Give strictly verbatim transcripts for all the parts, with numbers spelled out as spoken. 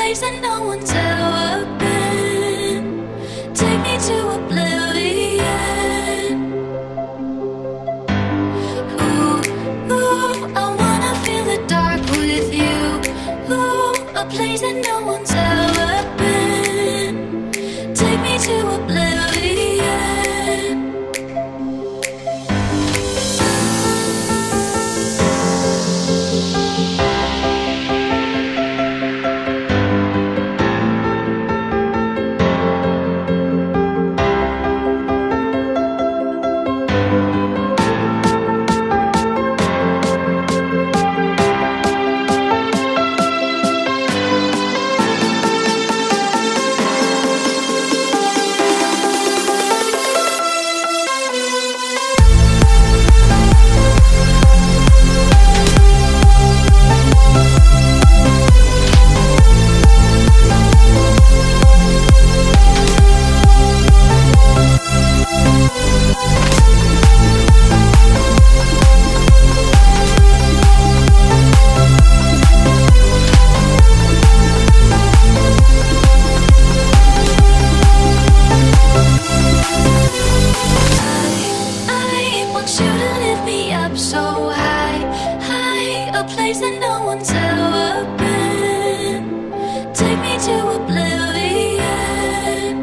place that no one's ever been. Take me to oblivion. Ooh, ooh, I wanna feel the dark with you. Ooh, a place that no one's ever been. Take me to oblivion. So high, high, a place that no one's ever been. Take me to oblivion.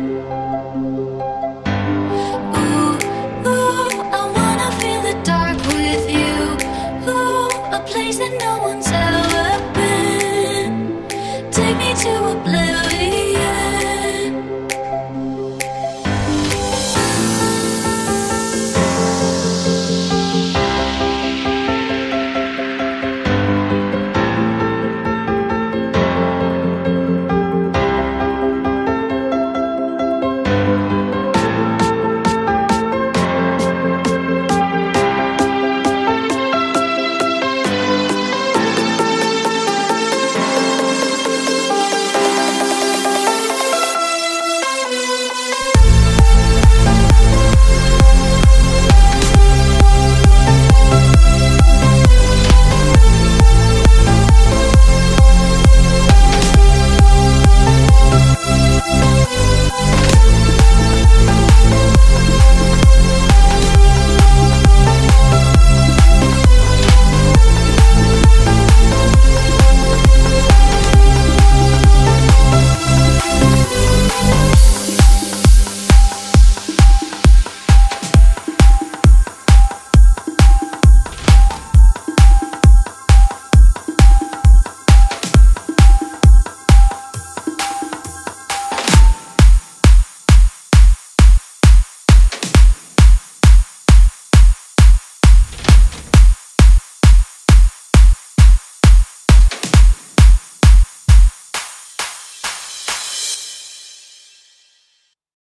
Ooh, ooh, I wanna feel the dark with you. Ooh, a place that no one's ever been. Take me to oblivion.